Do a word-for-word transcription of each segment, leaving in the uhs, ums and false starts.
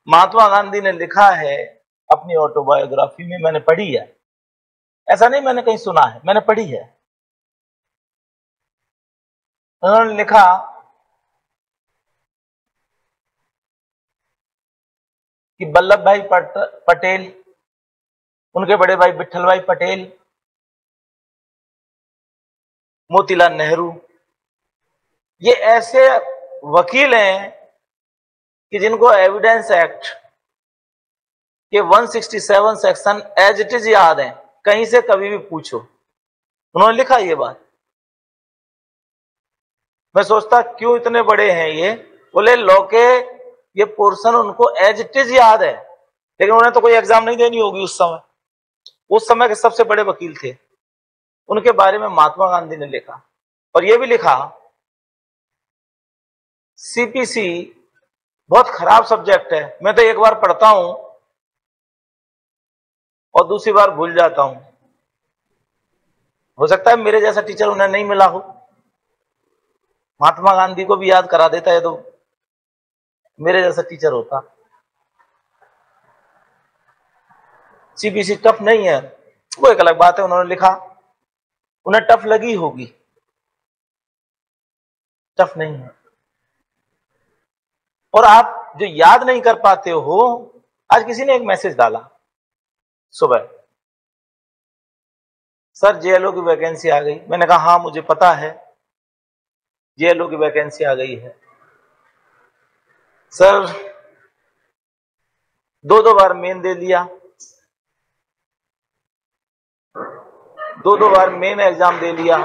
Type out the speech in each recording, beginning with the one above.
महात्मा गांधी ने लिखा है अपनी ऑटोबायोग्राफी में, मैंने पढ़ी है, ऐसा नहीं मैंने कहीं सुना है, मैंने पढ़ी है। उन्होंने लिखा कि वल्लभ भाई पटेल, उनके बड़े भाई विठल भाई पटेल, मोतीलाल नेहरू, ये ऐसे वकील हैं कि जिनको एविडेंस एक्ट के एक सौ सरसठ सेक्शन एज इट इज याद है, कहीं से कभी भी पूछो। उन्होंने लिखा ये बात। मैं सोचता क्यों इतने बड़े हैं ये, बोले लॉ के ये पोर्शन उनको एज इट इज याद है, लेकिन उन्हें तो कोई एग्जाम नहीं देनी होगी उस समय। उस समय के सबसे बड़े वकील थे। उनके बारे में महात्मा गांधी ने लिखा, और ये भी लिखा सीपीसी बहुत खराब सब्जेक्ट है, मैं तो एक बार पढ़ता हूं और दूसरी बार भूल जाता हूं। हो सकता है मेरे जैसा टीचर उन्हें नहीं मिला हो, महात्मा गांधी को भी याद करा देता है तो मेरे जैसा टीचर होता। सीपीसी टफ नहीं है, वो एक अलग बात है। उन्होंने लिखा उन्हें टफ लगी होगी, टफ नहीं है। और आप जो याद नहीं कर पाते हो, आज किसी ने एक मैसेज डाला सुबह, सर जेएलओ की वैकेंसी आ गई। मैंने कहा हाँ मुझे पता है जेएलओ की वैकेंसी आ गई है। सर दो दो बार मेन दे लिया, दो दो बार मेन एग्जाम दे लिया,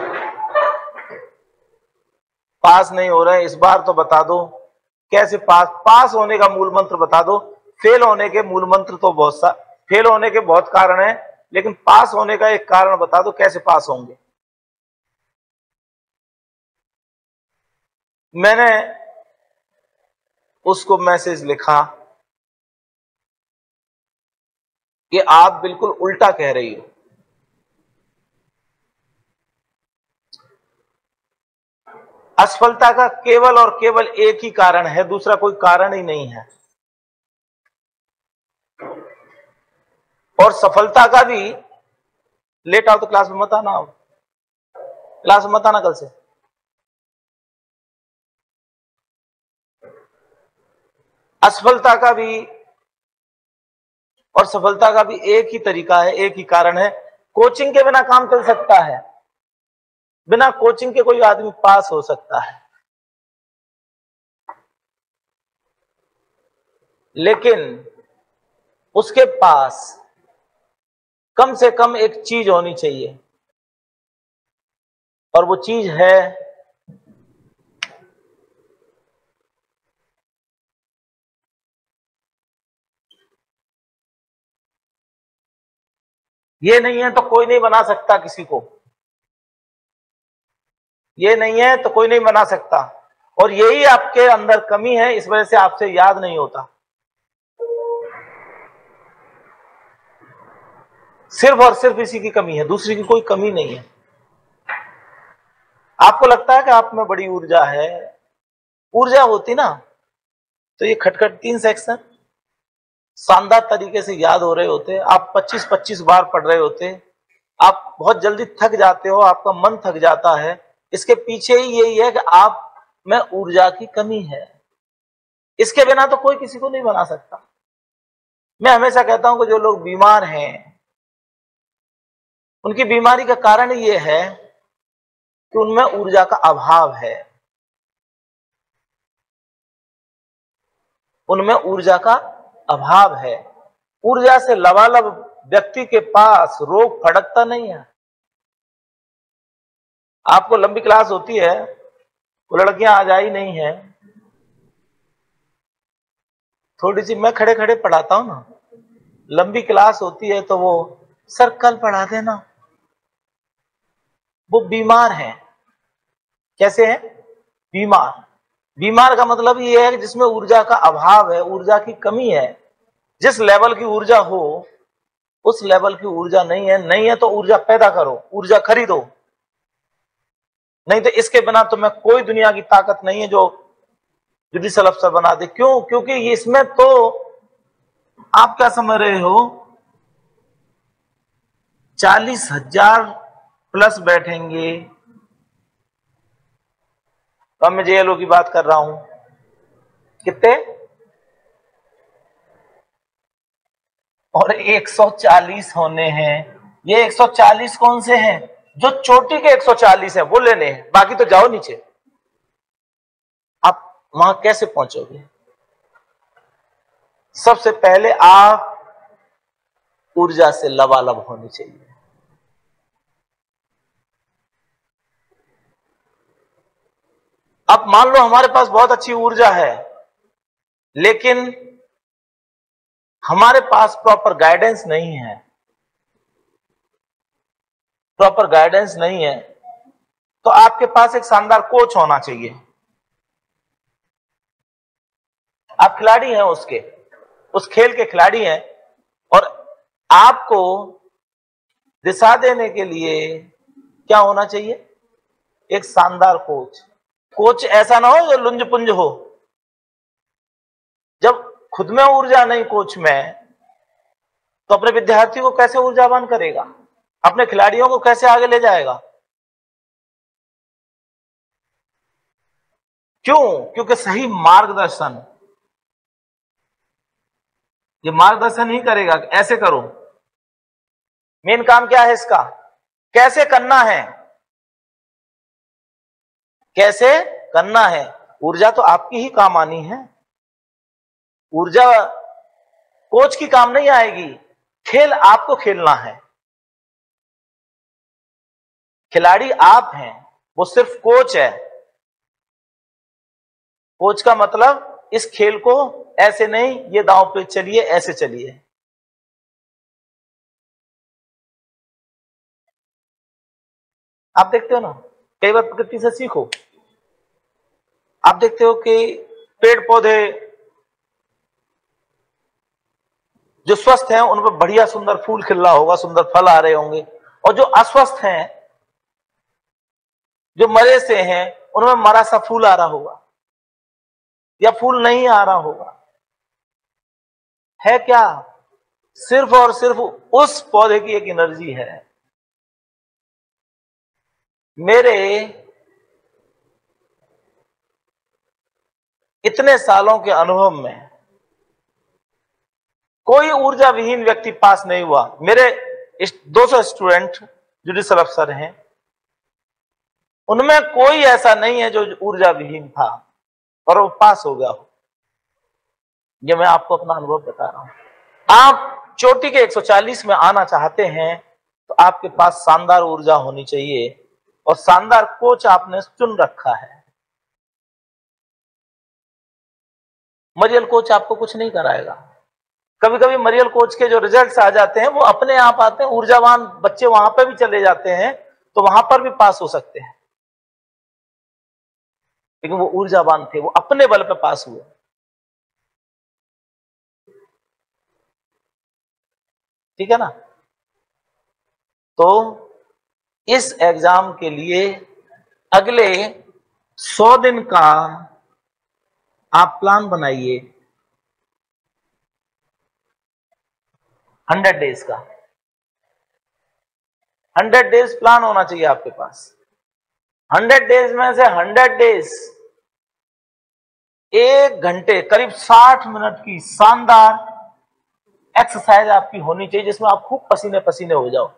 पास नहीं हो रहे, इस बार तो बता दो कैसे पास। पास होने का मूल मंत्र बता दो, फेल होने के मूल मंत्र तो बहुत सा, फेल होने के बहुत कारण है, लेकिन पास होने का एक कारण बता दो, कैसे पास होंगे। मैंने उसको मैसेज लिखा कि आप बिल्कुल उल्टा कह रही हो। असफलता का केवल और केवल एक ही कारण है, दूसरा कोई कारण ही नहीं है। और सफलता का भी, लेट आओ तो क्लास में मत आना, आओ क्लास में मत आना कल से। असफलता का भी और सफलता का भी एक ही तरीका है, एक ही कारण है। कोचिंग के बिना काम चल सकता है, बिना कोचिंग के कोई आदमी पास हो सकता है, लेकिन उसके पास कम से कम एक चीज होनी चाहिए, और वो चीज है ये नहीं है तो कोई नहीं बना सकता किसी को, ये नहीं है तो कोई नहीं बना सकता। और यही आपके अंदर कमी है, इस वजह से आपसे याद नहीं होता। सिर्फ और सिर्फ इसी की कमी है, दूसरी की कोई कमी नहीं है। आपको लगता है कि आप में बड़ी ऊर्जा है, ऊर्जा होती ना तो ये खटखट तीन सेक्शन शानदार तरीके से याद हो रहे होते, आप पच्चीस पच्चीस बार पढ़ रहे होते, आप बहुत जल्दी थक जाते हो, आपका मन थक जाता है। इसके पीछे ही यही है कि आप में ऊर्जा की कमी है। इसके बिना तो कोई किसी को नहीं बना सकता। मैं हमेशा कहता हूं कि जो लोग बीमार हैं, उनकी बीमारी का कारण यह है कि उनमें ऊर्जा का अभाव है, उनमें ऊर्जा का अभाव है। ऊर्जा से लबालब व्यक्ति के पास रोग फड़कता नहीं है। आपको लंबी क्लास होती है, वो लड़कियां आ जाई नहीं है, थोड़ी सी मैं खड़े खड़े पढ़ाता हूं ना, लंबी क्लास होती है तो वो सर कल पढ़ा देना। वो बीमार है। कैसे है? बीमार। बीमार का मतलब ये है कि जिसमें ऊर्जा का अभाव है, ऊर्जा की कमी है। जिस लेवल की ऊर्जा हो उस लेवल की ऊर्जा नहीं है। नहीं है तो ऊर्जा पैदा करो, ऊर्जा खरीदो। नहीं तो इसके बिना तो मैं कोई दुनिया की ताकत नहीं है जो जुडिशल अफसर बना दे। क्यों? क्योंकि इसमें तो आप क्या समझ रहे हो, चालीस हजार प्लस बैठेंगे, तो मैं जेएलओ की बात कर रहा हूं, कितने, और एक सौ चालीस होने हैं। ये एक सौ चालीस कौन से हैं, जो चोटी के एक सौ चालीस है वो लेने हैं, बाकी तो जाओ नीचे। आप वहां कैसे पहुंचोगे? सबसे पहले आप ऊर्जा से लबालब होनी चाहिए। अब मान लो हमारे पास बहुत अच्छी ऊर्जा है, लेकिन हमारे पास प्रॉपर गाइडेंस नहीं है, प्रॉपर गाइडेंस नहीं है, तो आपके पास एक शानदार कोच होना चाहिए। आप खिलाड़ी हैं, उसके उस खेल के खिलाड़ी हैं, और आपको दिशा देने के लिए क्या होना चाहिए, एक शानदार कोच। कोच ऐसा ना हो जो लुंज पुंज हो। जब खुद में ऊर्जा नहीं कोच में, तो अपने विद्यार्थी को कैसे ऊर्जावान करेगा, अपने खिलाड़ियों को कैसे आगे ले जाएगा? क्यों? क्योंकि सही मार्गदर्शन, ये मार्गदर्शन ही करेगा, ऐसे करो। मेन काम क्या है इसका, कैसे करना है, कैसे करना है। ऊर्जा तो आपकी ही काम आनी है, ऊर्जा कोच की काम नहीं आएगी। खेल आपको खेलना है, खिलाड़ी आप हैं, वो सिर्फ कोच है। कोच का मतलब इस खेल को ऐसे नहीं, ये दांव पे चलिए, ऐसे चलिए। आप देखते हो ना, कई बार प्रकृति से सीखो। आप देखते हो कि पेड़ पौधे जो स्वस्थ हैं उन पर बढ़िया सुंदर फूल खिल रहा होगा, सुंदर फल आ रहे होंगे, और जो अस्वस्थ हैं, जो मरे से हैं, उनमें मरा सा फूल आ रहा होगा या फूल नहीं आ रहा होगा। है क्या? सिर्फ और सिर्फ उस पौधे की एक एनर्जी है। मेरे इतने सालों के अनुभव में कोई ऊर्जा विहीन व्यक्ति पास नहीं हुआ। मेरे दो सौ स्टूडेंट जुडिशियल अफसर हैं, उनमें कोई ऐसा नहीं है जो ऊर्जा विहीन था और वो पास हो गया हो। ये मैं आपको अपना अनुभव बता रहा हूं। आप चोटी के एक सौ चालीस में आना चाहते हैं, तो आपके पास शानदार ऊर्जा होनी चाहिए, और शानदार कोच आपने चुन रखा है। मरियल कोच आपको कुछ नहीं कराएगा। कभी कभी मरियल कोच के जो रिजल्ट्स आ जाते हैं वो अपने आप आते हैं, ऊर्जावान बच्चे वहां पर भी चले जाते हैं, तो वहां पर भी पास हो सकते हैं, लेकिन वो ऊर्जावान थे, वो अपने बल पे पास हुए। ठीक है ना? तो इस एग्जाम के लिए अगले सौ दिन का आप प्लान बनाइए, हंड्रेड डेज का। हंड्रेड डेज प्लान होना चाहिए आपके पास। हंड्रेड डेज में से हंड्रेड डेज एक घंटे करीब साठ मिनट की शानदार एक्सरसाइज आपकी होनी चाहिए, जिसमें आप खूब पसीने पसीने हो जाओ।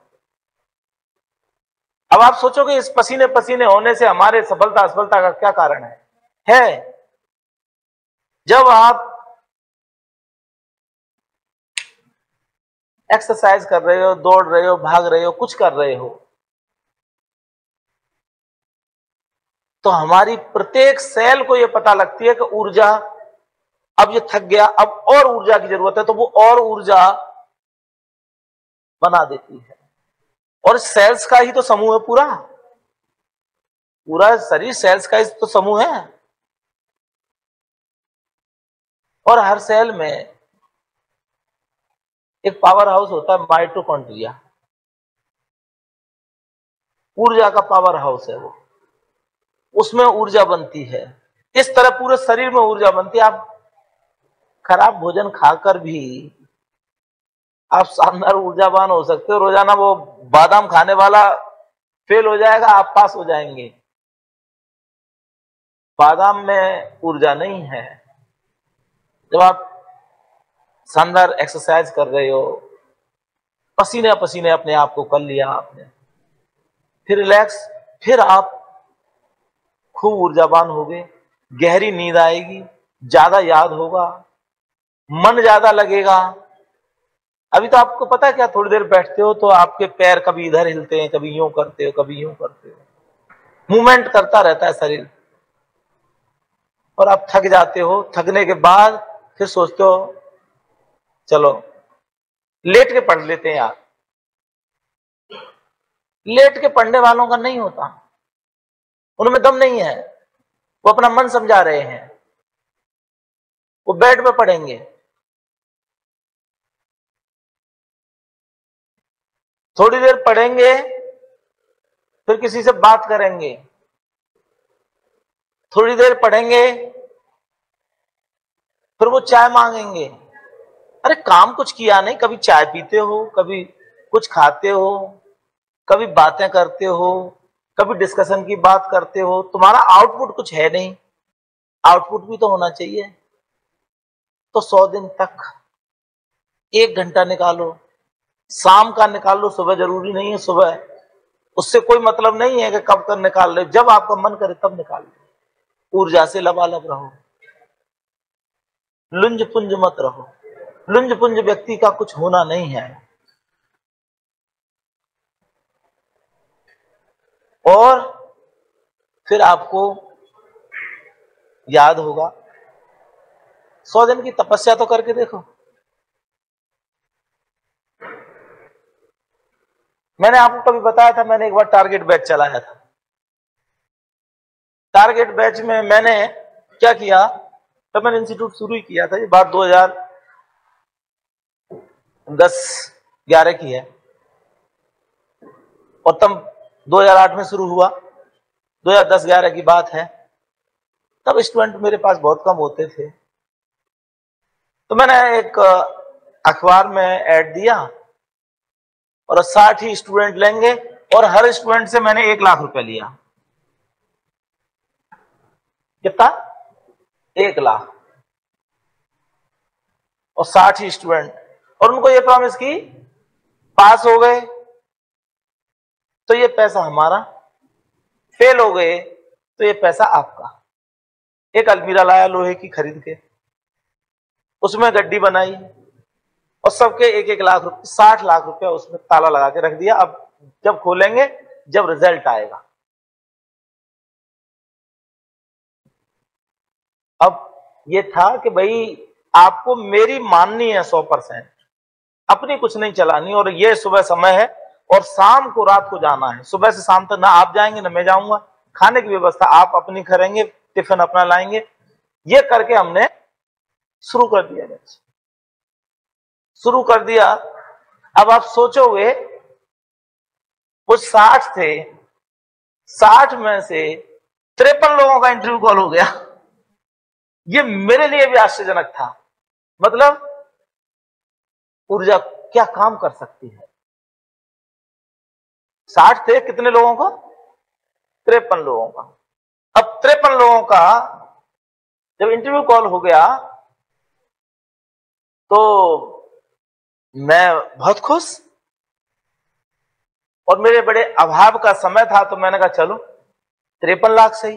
अब आप सोचोगे इस पसीने पसीने होने से हमारे सफलता असफलता का क्या कारण है? है जब आप एक्सरसाइज कर रहे हो, दौड़ रहे हो, भाग रहे हो, कुछ कर रहे हो, तो हमारी प्रत्येक सेल को यह पता लगती है कि ऊर्जा, अब ये थक गया, अब और ऊर्जा की जरूरत है, तो वो और ऊर्जा बना देती है। और सेल्स का ही तो समूह है पूरा, पूरा शरीर सेल्स का ही तो समूह है, और हर सेल में एक पावर हाउस होता है, माइटोकॉन्ड्रिया। ऊर्जा का पावर हाउस है वो, उसमें ऊर्जा बनती है। इस तरह पूरे शरीर में ऊर्जा बनती है। आप खराब भोजन खाकर भी आप शानदार ऊर्जावान हो सकते हो। रोजाना वो बादाम खाने वाला फेल हो जाएगा, आप पास हो जाएंगे। बादाम में ऊर्जा नहीं है। जब आप शानदार एक्सरसाइज कर रहे हो, पसीने पसीने अपने आप को कर लिया आपने, फिर रिलैक्स, फिर आप खूब ऊर्जावान होगे, गहरी नींद आएगी, ज्यादा याद होगा, मन ज्यादा लगेगा। अभी तो आपको पता है क्या, थोड़ी देर बैठते हो तो आपके पैर कभी इधर हिलते हैं, कभी यूं करते हो, कभी यूं करते हो, मूवमेंट करता रहता है शरीर। और आप थक जाते हो, थकने के बाद फिर सोचते हो चलो लेट के पढ़ लेते हैं यार। लेट के पढ़ने वालों का नहीं होता, उनमें दम नहीं है, वो अपना मन समझा रहे हैं, वो बेड पे पढ़ेंगे। थोड़ी देर पढ़ेंगे, फिर किसी से बात करेंगे, थोड़ी देर पढ़ेंगे, फिर वो चाय मांगेंगे। अरे काम कुछ किया नहीं, कभी चाय पीते हो, कभी कुछ खाते हो, कभी बातें करते हो, कभी डिस्कशन की बात करते हो, तुम्हारा आउटपुट कुछ है नहीं, आउटपुट भी तो होना चाहिए। तो सौ दिन तक एक घंटा निकालो, शाम का निकाल लो, सुबह जरूरी नहीं है सुबह, उससे कोई मतलब नहीं है कि कब कर निकाल ले, जब आपका मन करे तब निकाल लो। ऊर्जा से लबालब रहो, लुंज पुंज मत रहो। लुंज पुंज व्यक्ति का कुछ होना नहीं है। और फिर आपको याद होगा, सौ दिन की तपस्या तो करके देखो। मैंने आपको कभी बताया था, मैंने एक बार टारगेट बैच चलाया था। टारगेट बैच में मैंने क्या किया, तब मैंने इंस्टीट्यूट शुरू ही किया था, ये बात दो हज़ार दस ग्यारह की है, और तब दो हज़ार आठ में शुरू हुआ, दो हज़ार दस ग्यारह की बात है। तब स्टूडेंट मेरे पास बहुत कम होते थे, तो मैंने एक अखबार में ऐड दिया, और साठ ही स्टूडेंट लेंगे, और हर स्टूडेंट से मैंने एक लाख रुपए लिया। कितना? एक लाख, और साठ ही स्टूडेंट, और उनको ये प्रॉमिस की, पास हो गए तो ये पैसा हमारा, फेल हो गए तो ये पैसा आपका। एक अलमीरा लाया लोहे की खरीद के, उसमें गड्डी बनाई, और सबके एक एक लाख रुपए, साठ लाख रुपए उसमें ताला लगा के रख दिया। अब जब खोलेंगे, जब रिजल्ट आएगा। अब ये था कि भाई आपको मेरी माननी है सौ परसेंट, अपनी कुछ नहीं चलानी, और ये सुबह समय है, और शाम को रात को जाना है। सुबह से शाम तक ना आप जाएंगे ना मैं जाऊंगा, खाने की व्यवस्था आप अपनी करेंगे, टिफिन अपना लाएंगे। ये करके हमने शुरू कर दिया, शुरू कर दिया। अब आप सोचोगे, वो साठ थे, साठ में से तिरपन लोगों का इंटरव्यू कॉल हो गया। ये मेरे लिए भी आश्चर्यजनक था। मतलब ऊर्जा क्या काम कर सकती है। साठ थे, कितने लोगों का? तिरपन लोगों का। अब तिरपन लोगों का जब इंटरव्यू कॉल हो गया, तो मैं बहुत खुश, और मेरे बड़े अभाव का समय था, तो मैंने कहा चलो तिरपन लाख सही,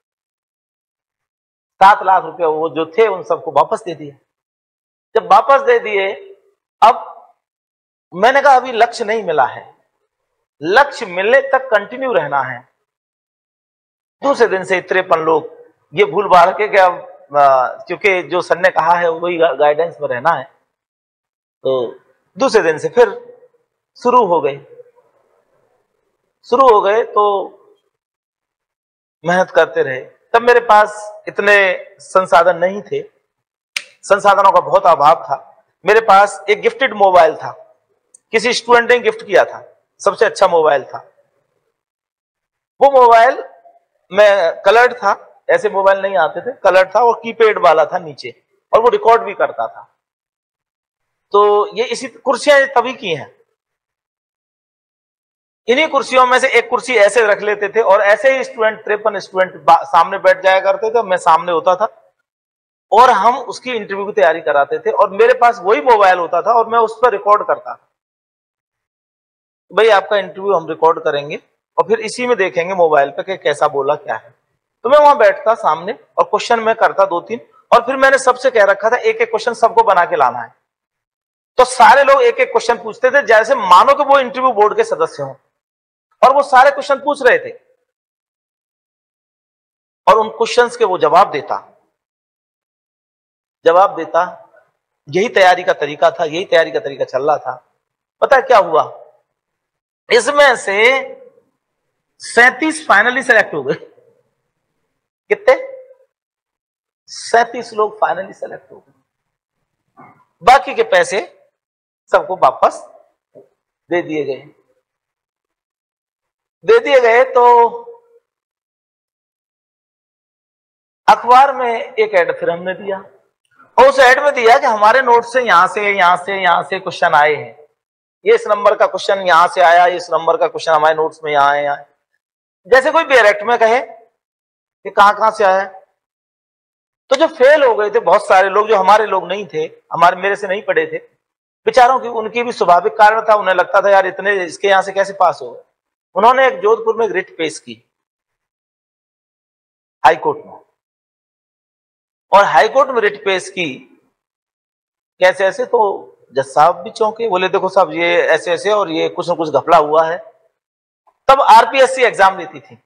सात लाख रुपए वो जो थे उन सबको वापस दे दिए। जब वापस दे दिए, अब मैंने कहा अभी लक्ष्य नहीं मिला है, लक्ष्य मिलने तक कंटिन्यू रहना है। दूसरे दिन से तिरपन लोग ये भूल बार के क्या, क्योंकि जो सर ने कहा है वही गाइडेंस में रहना है, तो दूसरे दिन से फिर शुरू हो गए शुरू हो गए तो मेहनत करते रहे। तब मेरे पास इतने संसाधन नहीं थे, संसाधनों का बहुत अभाव था। मेरे पास एक गिफ्टेड मोबाइल था, किसी स्टूडेंट ने गिफ्ट किया था, सबसे अच्छा मोबाइल था वो। मोबाइल में कलर्ड था, ऐसे मोबाइल नहीं आते थे, कलर्ड था, और कीपैड वाला था नीचे, और वो रिकॉर्ड भी करता था। तो ये इसी कुर्सियां तभी की हैं। इन्हीं कुर्सियों में से एक कुर्सी ऐसे रख लेते थे और ऐसे ही स्टूडेंट तिरपन स्टूडेंट सामने बैठ जाया करते थे, मैं सामने होता था और हम उसकी इंटरव्यू की तैयारी कराते थे और मेरे पास वही मोबाइल होता था और मैं उस पर रिकॉर्ड करता। भाई आपका इंटरव्यू हम रिकॉर्ड करेंगे और फिर इसी में देखेंगे मोबाइल पे कि कैसा बोला क्या है। तो मैं वहां बैठता सामने और क्वेश्चन मैं करता दो तीन, और फिर मैंने सबसे कह रखा था एक एक क्वेश्चन सबको बना के लाना है। तो सारे लोग एक एक क्वेश्चन पूछते थे जैसे मानो कि वो इंटरव्यू बोर्ड के सदस्य हों, और वो सारे क्वेश्चन पूछ रहे थे और उन क्वेश्चंस के वो जवाब देता जवाब देता यही तैयारी का तरीका था, यही तैयारी का तरीका चल रहा था। पता है क्या हुआ, इसमें से सैंतीस फाइनली सेलेक्ट हो गए। कितने? सैंतीस लोग फाइनली सेलेक्ट हो गए। बाकी के पैसे सबको वापस दे दिए गए दे दिए गए तो अखबार में एक ऐड फिर हमने दिया और उस ऐड में दिया कि हमारे नोट से यहां से यहां से यहां से क्वेश्चन आए हैं, ये इस नंबर का क्वेश्चन यहां से आया, इस नंबर का क्वेश्चन हमारे नोट्स में यहां है, यहां। जैसे कोई डायरेक्ट में कहे कि कहां कहां से आया। तो जो फेल हो गए थे बहुत सारे लोग, जो हमारे लोग नहीं थे, हमारे मेरे से नहीं पढ़े थे बेचारों की, उनकी भी स्वाभाविक कारण था, उन्हें लगता था यार इतने इसके यहां से कैसे पास हो गए। उन्होंने एक जोधपुर में एक रिट पेश की हाई कोर्ट में, और हाई कोर्ट में रिट पेश की कैसे ऐसे, तो जज साहब भी चौंके, बोले देखो साहब ये ऐसे ऐसे और ये कुछ न कुछ घपला हुआ है। तब आरपीएससी एग्जाम लेती थी,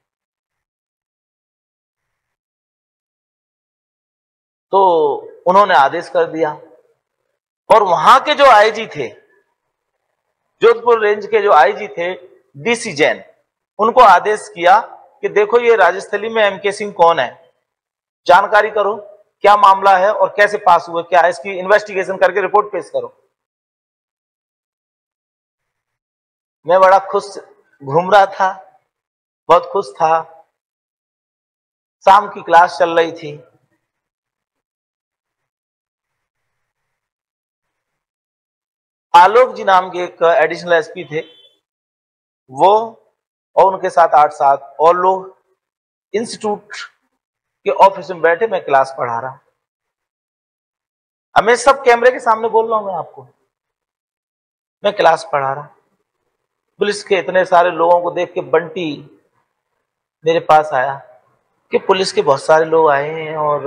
तो उन्होंने आदेश कर दिया और वहां के जो आईजी थे, जोधपुर रेंज के जो आईजी थे डीसी जैन, उनको आदेश किया कि देखो ये राजस्थली में एमके सिंह कौन है, जानकारी करो क्या मामला है और कैसे पास हुए, क्या है इसकी इन्वेस्टिगेशन करके रिपोर्ट पेश करो। मैं बड़ा खुश घूम रहा था, बहुत खुश था। शाम की क्लास चल रही थी, आलोक जी नाम के एक एडिशनल एसपी थे, वो और उनके साथ आठ सात और लोग इंस्टीट्यूट के ऑफिस में बैठे, मैं क्लास पढ़ा रहा। अब मैं सब कैमरे के सामने बोल रहा हूं, मैं आपको मैं क्लास पढ़ा रहा। पुलिस के इतने सारे लोगों को देख के बंटी मेरे पास आया कि पुलिस के बहुत सारे लोग आए हैं और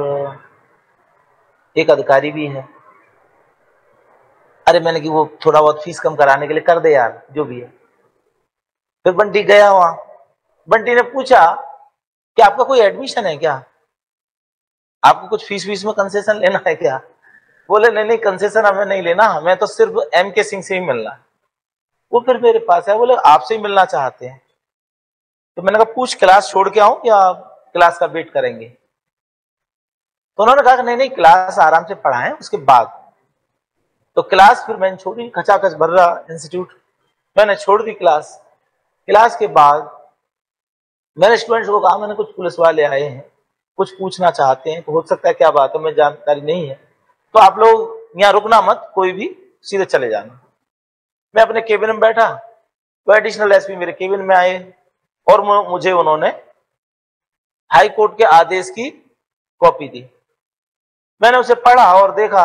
एक अधिकारी भी है। अरे मैंने कि वो थोड़ा बहुत फीस कम कराने के लिए कर दे यार, जो भी है। फिर बंटी गया वहां, बंटी ने पूछा कि आपका कोई एडमिशन है क्या, आपको कुछ फीस वीस में कंसेशन लेना है क्या। बोले नहीं नहीं कंसेशन हमें नहीं लेना, हमें तो सिर्फ एम के सिंह से ही मिलना है। वो फिर मेरे पास है, बोले आपसे ही मिलना चाहते हैं। तो मैंने कहा पूछ क्लास छोड़ के आऊं या क्लास का वेट करेंगे। तो उन्होंने कहा नहीं नहीं क्लास आराम से पढ़ाएं उसके बाद। तो क्लास फिर मैंने छोड़ी, खचाखच भर रहा इंस्टीट्यूट, मैंने छोड़ दी क्लास। क्लास के बाद मैंने स्टूडेंट्स को कहा मैंने कुछ पुलिस वाले आए हैं, कुछ पूछना चाहते हैं, तो हो सकता है क्या बात है, मैं जानकारी नहीं है, तो आप लोग यहाँ रुकना मत, कोई भी सीधे चले जाना। मैं अपने केबिन में बैठा, तो एडिशनल एसपी मेरे केबिन में आए और मुझे उन्होंने हाई कोर्ट के आदेश की कॉपी दी। मैंने उसे पढ़ा और देखा,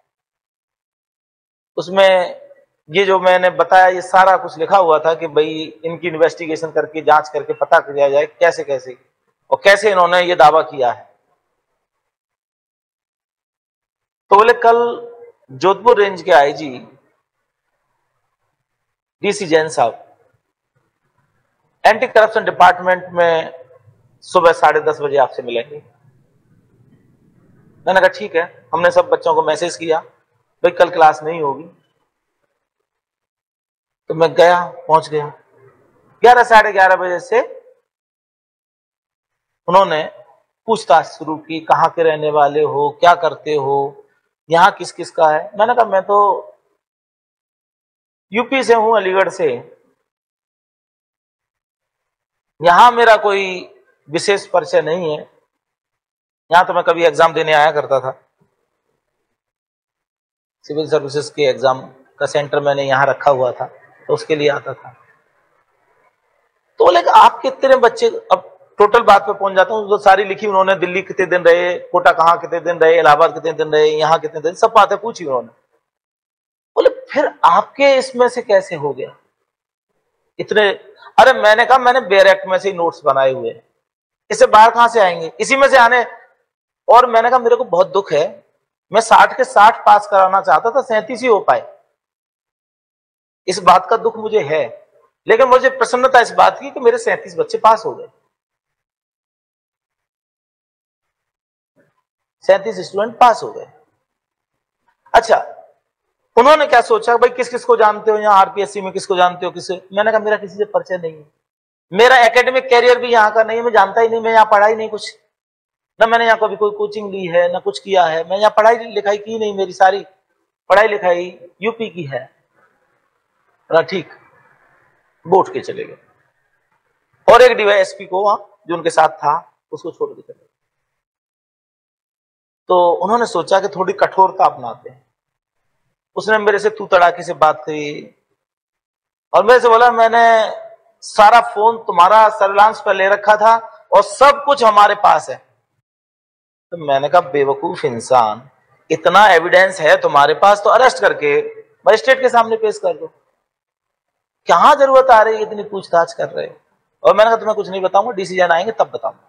उसमें ये जो मैंने बताया ये सारा कुछ लिखा हुआ था कि भाई इनकी इन्वेस्टिगेशन करके जांच करके पता किया जाए कैसे कैसे और कैसे इन्होंने ये दावा किया है। तो बोले कल जोधपुर रेंज के आईजी डीसी जैन साहब एंटी करप्शन डिपार्टमेंट में सुबह साढ़े दस बजे आपसे मिलेंगे। मैंने कहा ठीक है। हमने सब बच्चों को मैसेज किया भाई कल क्लास नहीं होगी। तो मैं गया, पहुंच गया। ग्यारह साढ़े ग्यारह बजे से उन्होंने पूछताछ शुरू की, कहाँ के रहने वाले हो, क्या करते हो, यहाँ किस किस का है। मैंने कहा मैं तो यूपी से हूं, अलीगढ़ से, यहां मेरा कोई विशेष परिचय नहीं है, यहां तो मैं कभी एग्जाम देने आया करता था। सिविल सर्विसेज के एग्जाम का सेंटर मैंने यहाँ रखा हुआ था, तो उसके लिए आता था। तो बोले आप कितने बच्चे, अब टोटल बात पे पहुंच जाता हूँ, तो सारी लिखी उन्होंने, दिल्ली कितने दिन रहे, कोटा कहाँ कितने दिन रहे, इलाहाबाद कितने दिन रहे, यहाँ कितने दिन, सब बातें पूछी उन्होंने। बोले फिर आपके इसमें से कैसे हो गया इतने? अरे मैंने कहा मैंने बैरेक्ट में से ही नोट्स बनाए हुए हैं, इससे बाहर कहां से आएंगे, इसी में से आने। और मैंने कहा मेरे को बहुत दुख है, मैं साठ के साठ पास कराना चाहता था, सैंतीस ही हो पाए, इस बात का दुख मुझे है। लेकिन मुझे प्रसन्नता इस बात की कि मेरे सैंतीस बच्चे पास हो गए, सैंतीस स्टूडेंट पास हो गए। अच्छा, उन्होंने क्या सोचा, भाई किस किस को जानते हो यहाँ आरपीएससी में, किसको जानते हो किसे? मैंने कहा मेरा किसी से परिचय नहीं है, मेरा एकेडमिक कैरियर भी यहाँ का नहीं है, मैं जानता ही नहीं, मैं यहाँ पढ़ा ही नहीं कुछ, ना मैंने यहाँ कभी कोई कोचिंग ली है, ना कुछ किया है, मैं यहाँ पढ़ाई लिखाई की नहीं, मेरी सारी पढ़ाई लिखाई यूपी की है ना। ठीक, बोट के चले गए, और एक डीवाईएसपी को वहां जो उनके साथ था उसको छोड़ के चले गए। तो उन्होंने सोचा कि थोड़ी कठोरता अपनाते हैं। उसने मेरे से तू तड़ाके से बात की और मेरे से बोला मैंने सारा फोन तुम्हारा सर्विलांस पर ले रखा था और सब कुछ हमारे पास है। तो मैंने कहा बेवकूफ इंसान, इतना एविडेंस है तुम्हारे पास तो अरेस्ट करके मजिस्ट्रेट के सामने पेश कर दो, कहां जरूरत आ रही है इतनी पूछताछ कर रहे हो? और मैंने कहा तुम्हें कुछ नहीं बताऊंगा, डिसीजन आएंगे तब बताऊंगा।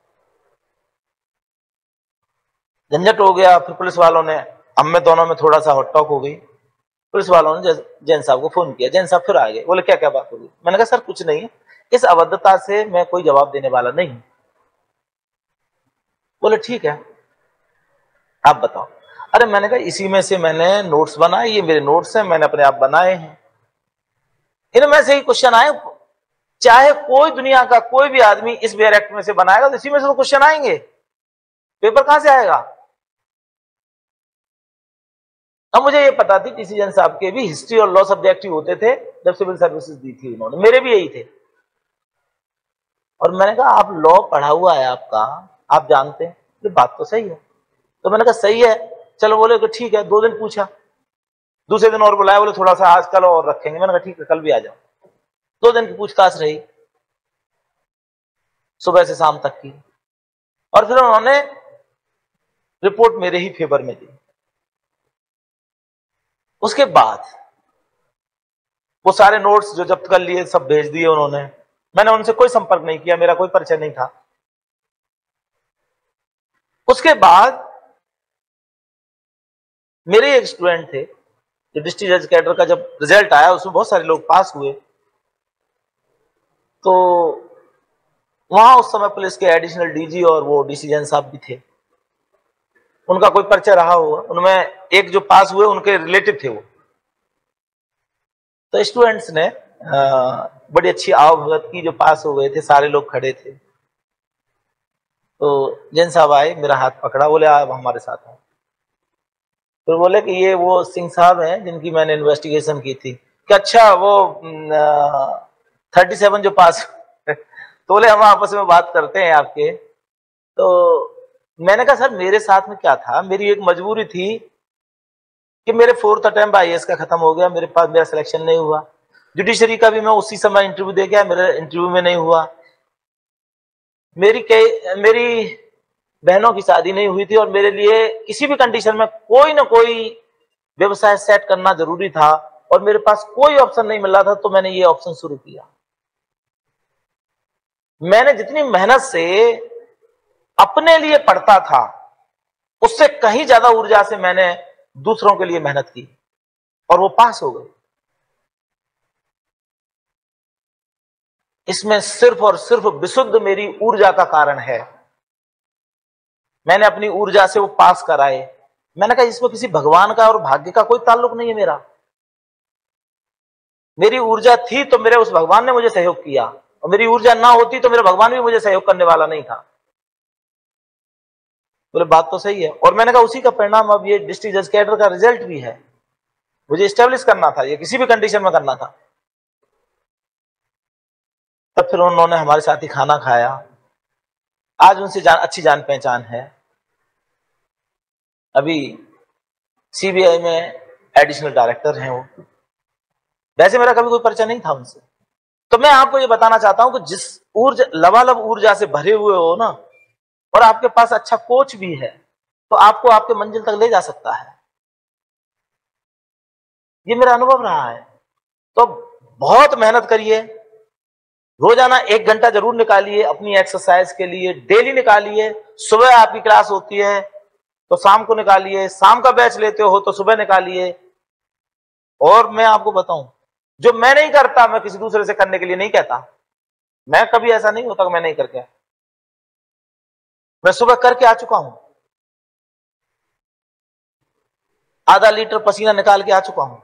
झंझट हो गया। फिर पुलिस वालों ने, हम में दोनों में थोड़ा सा हॉट टॉक हो गई। पुलिस वालों ने जैन साहब को फोन किया, जैन साहब फिर आ गए, बोले क्या क्या बात होगी? मैंने कहा सर कुछ नहीं है, इस अभद्रता से मैं कोई जवाब देने वाला नहीं। बोले ठीक है आप बताओ। अरे मैंने कहा इसी में से मैंने नोट्स बनाए, ये मेरे नोट्स हैं, मैंने अपने आप बनाए हैं, इनमें से ही क्वेश्चन आए, चाहे कोई दुनिया का कोई भी आदमी इस बेयर एक्ट में से बनाएगा तो इसी में से तो क्वेश्चन आएंगे, पेपर कहां से आएगा? अब मुझे ये पता थी डिसीजन साहब के भी हिस्ट्री और लॉ सब्जेक्टिव होते थे जब सिविल सर्विसेज दी थी उन्होंने, मेरे भी यही थे। और मैंने कहा आप लॉ पढ़ा हुआ है आपका, आप जानते हैं, ये बात तो सही है। तो मैंने कहा सही है चलो। बोले तो ठीक है। दो दिन पूछा, दूसरे दिन और बुलाया, बोले थोड़ा सा आज कल और रखेंगे। मैंने कहा ठीक है कल भी आ जाओ। दो दिन की पूछताछ रही, सुबह से शाम तक की, और फिर उन्होंने रिपोर्ट मेरे ही फेवर में दी। उसके बाद वो सारे नोट्स जो जब्त कर लिए सब भेज दिए उन्होंने। मैंने उनसे कोई संपर्क नहीं किया, मेरा कोई परिचय नहीं था। उसके बाद मेरे एक स्टूडेंट थे जो डिस्ट्रिक्ट जज कैडर का जब रिजल्ट आया उसमें बहुत सारे लोग पास हुए। तो वहां उस समय पुलिस के एडिशनल डीजी और वो डिसीजन साहब भी थे, उनका कोई परिचय रहा होगा। उनमें एक जो पास हुए उनके रिलेटिव थे वो। तो स्टूडेंट्स ने बड़ी अच्छी आवभगत की, जो पास हो गए थे सारे लोग खड़े थे। तो जैन साहब आए, मेरा हाथ पकड़ा, बोले आप हमारे साथ हैं। फिर तो बोले कि ये वो सिंह साहब हैं जिनकी मैंने इन्वेस्टिगेशन की थी। कि अच्छा वो थर्टी सेवन जो पास तो बोले हम आपस में बात करते हैं आपके। तो मैंने कहा सर मेरे साथ में क्या था, मेरी एक मजबूरी थी कि मेरे फोर्थ अटेम्प्ट आईएएस का खत्म हो गया, मेरे पास मेरा सिलेक्शन नहीं हुआ। जुडिशरी का भी मैं उसी समय इंटरव्यू दे गया, मेरा इंटरव्यू में नहीं हुआ। मेरी कई मेरी बहनों की शादी नहीं हुई थी और मेरे लिए किसी भी कंडीशन में कोई ना कोई व्यवसाय सेट करना जरूरी था और मेरे पास कोई ऑप्शन नहीं मिल रहा था। तो मैंने ये ऑप्शन शुरू किया। मैंने जितनी मेहनत से अपने लिए पढ़ता था उससे कहीं ज्यादा ऊर्जा से मैंने दूसरों के लिए मेहनत की और वो पास हो गए। इसमें सिर्फ और सिर्फ विशुद्ध मेरी ऊर्जा का कारण है। मैंने अपनी ऊर्जा से वो पास कराए। मैंने कहा इसमें किसी भगवान का और भाग्य का कोई ताल्लुक नहीं है। मेरा मेरी ऊर्जा थी तो मेरे उस भगवान ने मुझे सहयोग किया, और मेरी ऊर्जा ना होती तो मेरा भगवान भी मुझे सहयोग करने वाला नहीं था। बोले बात तो सही है। और मैंने कहा उसी का परिणाम अब ये डिस्ट्रिक्ट जज कैडर का रिजल्ट भी है। मुझे एस्टेब्लिश करना था, ये किसी भी कंडीशन में करना था। तब फिर उन्होंने हमारे साथ ही खाना खाया। आज उनसे जान, अच्छी जान पहचान है। अभी सीबीआई में एडिशनल डायरेक्टर हैं वो। वैसे मेरा कभी कोई परिचय नहीं था उनसे। तो मैं आपको ये बताना चाहता हूं कि जिस ऊर्जा, लबालब ऊर्जा से भरे हुए हो ना, और आपके पास अच्छा कोच भी है, तो आपको आपके मंजिल तक ले जा सकता है। ये मेरा अनुभव रहा है। तो बहुत मेहनत करिए, रोजाना एक घंटा जरूर निकालिए अपनी एक्सरसाइज के लिए, डेली निकालिए। सुबह आपकी क्लास होती है तो शाम को निकालिए, शाम का बैच लेते हो तो सुबह निकालिए। और मैं आपको बताऊं, जो मैं नहीं करता मैं किसी दूसरे से करने के लिए नहीं कहता। मैं कभी ऐसा नहीं होता कि मैं नहीं करके, मैं सुबह करके आ चुका हूं, आधा लीटर पसीना निकाल के आ चुका हूं।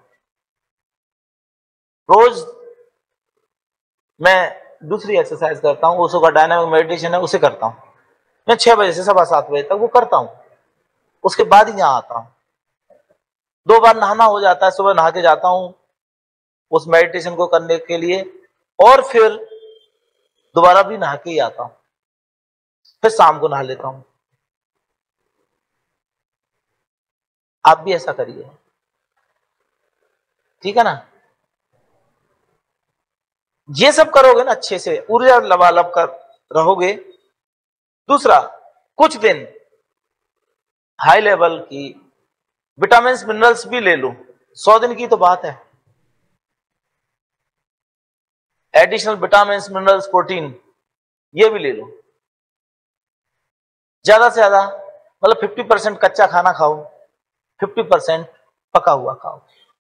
रोज मैं दूसरी एक्सरसाइज करता हूं, उसका डायनामिक मेडिटेशन है, उसे करता हूं। मैं छह बजे से सवा सात बजे तक वो करता हूं, उसके बाद ही यहां आता हूं। दो बार नहाना हो जाता है, सुबह नहा के जाता हूं उस मेडिटेशन को करने के लिए, और फिर दोबारा भी नहा के ही आता हूं, फिर शाम को नहा लेता हूं। आप भी ऐसा करिए, ठीक है ना। ये सब करोगे ना अच्छे से, ऊर्जा लबालब कर रहोगे। दूसरा, कुछ दिन हाई लेवल की विटामिन मिनरल्स भी ले लो। सौ दिन की तो बात है। एडिशनल विटामिन मिनरल्स प्रोटीन ये भी ले लो। ज्यादा से ज्यादा मतलब फिफ्टी परसेंट कच्चा खाना खाओ, फिफ्टी परसेंट पका हुआ खाओ।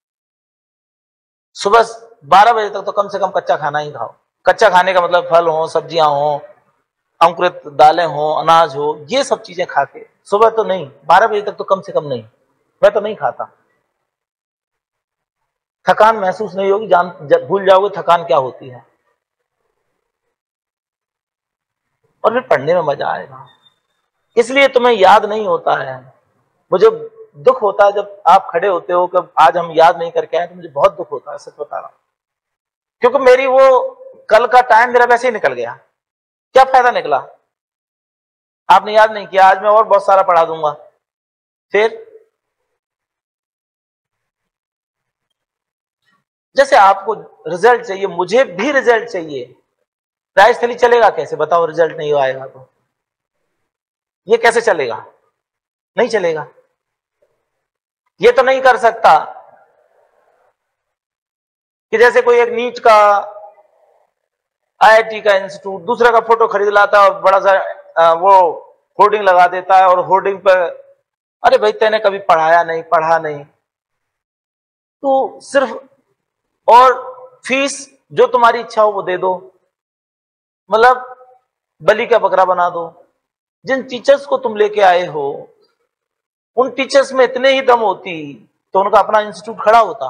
सुबह बारह बजे तक तो कम से कम कच्चा खाना ही खाओ। कच्चा खाने का मतलब फल हो, सब्जियां हो, अंकुरित दालें हो, अनाज हो, ये सब चीजें खा के। सुबह तो नहीं, बारह बजे तक तो कम से कम नहीं। मैं तो नहीं खाता। थकान महसूस नहीं होगी, जान भूल जाओगे थकान क्या होती है, और फिर पढ़ने में मजा आएगा। इसलिए तुम्हें याद नहीं होता है। मुझे दुख होता है जब आप खड़े होते हो कि आज हम याद नहीं करके आए, तो मुझे बहुत दुख होता है, सच बता रहा हूं। क्योंकि मेरी वो कल का टाइम मेरा वैसे ही निकल गया। क्या फायदा निकला, आपने याद नहीं किया। आज मैं और बहुत सारा पढ़ा दूंगा। फिर जैसे आपको रिजल्ट चाहिए, मुझे भी रिजल्ट चाहिए। राजस्थली चलेगा कैसे, बताओ। रिजल्ट नहीं आएगा तो ये कैसे चलेगा, नहीं चलेगा। ये तो नहीं कर सकता कि जैसे कोई एक नीट का, आईआईटी का इंस्टीट्यूट दूसरे का फोटो खरीद लाता है और बड़ा सा वो होर्डिंग लगा देता है, और होर्डिंग पर अरे भाई तेने कभी पढ़ाया नहीं, पढ़ा नहीं, तो सिर्फ, और फीस जो तुम्हारी इच्छा हो वो दे दो, मतलब बलि का बकरा बना दो। जिन टीचर्स को तुम लेके आए हो, उन टीचर्स में इतने ही दम होती तो उनका अपना इंस्टीट्यूट खड़ा होता।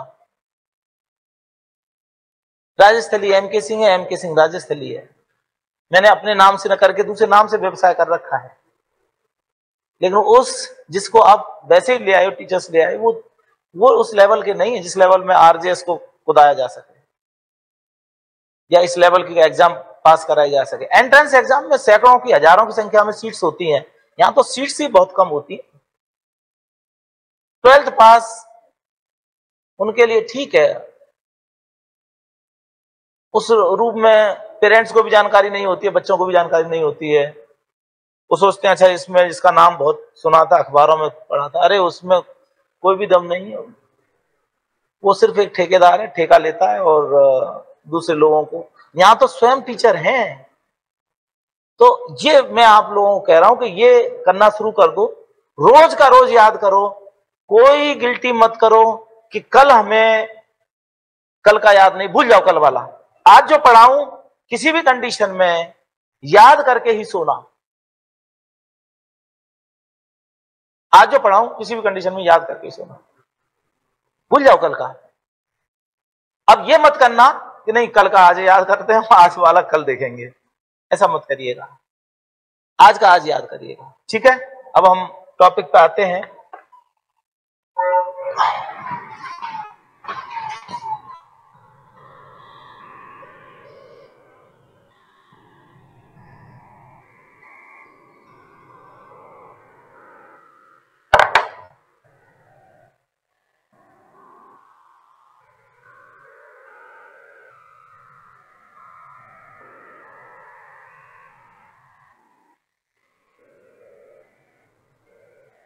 राजस्थली एम के सिंह है, एम के सिंह राजस्थली है। मैंने अपने नाम से न करके दूसरे नाम से व्यवसाय कर रखा है। लेकिन उस जिसको आप वैसे ही ले आए हो, टीचर्स ले आए, वो वो उस लेवल के नहीं है जिस लेवल में आरजेएस को कुदाया जा सके, या इस लेवल की एग्जाम पास कराई जा सके। एंट्रेंस एग्जाम में सैकड़ों की, हजारों की संख्या में सीट्स होती हैं, यहां तो सीट्स ही बहुत कम होती है। ट्वेल्थ पास उनके लिए ठीक है, उस रूप में पेरेंट्स को भी जानकारी नहीं होती है, बच्चों को भी जानकारी नहीं होती है। वो सोचते हैं अच्छा इसमें इसका नाम बहुत सुना था, अखबारों में पढ़ा था। अरे उसमें कोई भी दम नहीं है। वो सिर्फ एक ठेकेदार है, ठेका लेता है और दूसरे लोगों को। यहां तो स्वयं टीचर हैं। तो ये मैं आप लोगों को कह रहा हूं कि ये करना शुरू कर दो। रोज का रोज याद करो, कोई गिल्टी मत करो कि कल हमें, कल का याद नहीं, भूल जाओ कल वाला। आज जो पढ़ाऊं किसी भी कंडीशन में याद करके ही सोना। आज जो पढ़ाऊं किसी भी कंडीशन में याद करके ही सोना, भूल जाओ कल का। अब ये मत करना कि नहीं कल का आज याद करते हैं, आज वाला कल देखेंगे, ऐसा मत करिएगा। आज का आज याद करिएगा, ठीक है। अब हम टॉपिक पे आते हैं।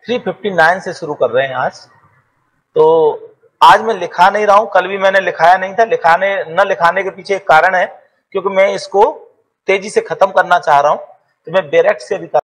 तीन सौ उनसठ से शुरू कर रहे हैं आज। तो आज मैं लिखा नहीं रहा हूं, कल भी मैंने लिखाया नहीं था। लिखाने न लिखाने के पीछे एक कारण है, क्योंकि मैं इसको तेजी से खत्म करना चाह रहा हूं, तो मैं बैरेक्ट से भी